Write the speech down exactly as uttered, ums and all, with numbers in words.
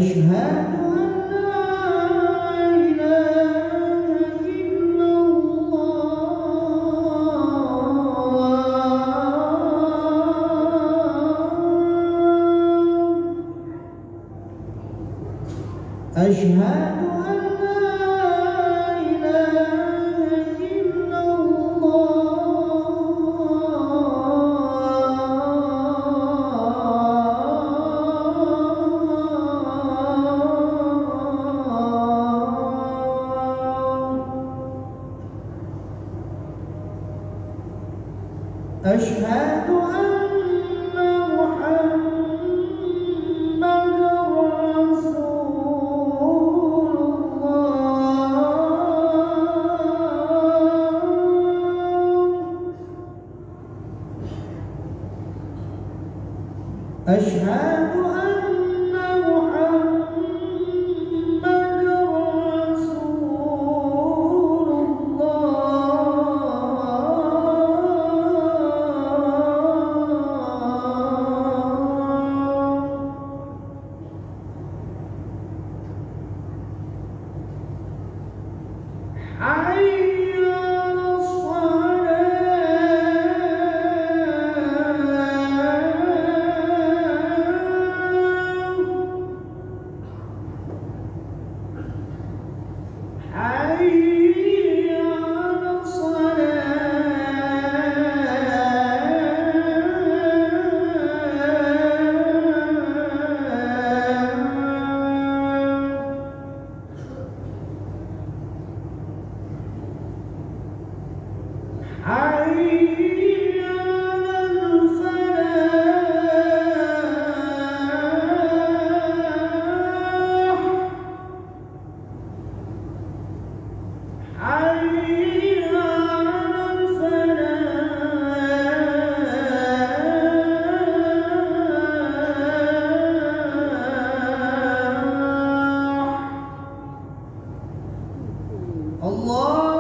أشهد أن لا إله إلا الله. أشهد أن لا إله إلا الله. أشهد أن محمدًا رسول الله. أشهد أن محمدًا رسول الله. حي على الصلاة. حي على الصلاة. حي على الفلاح. حي على الفلاح. الله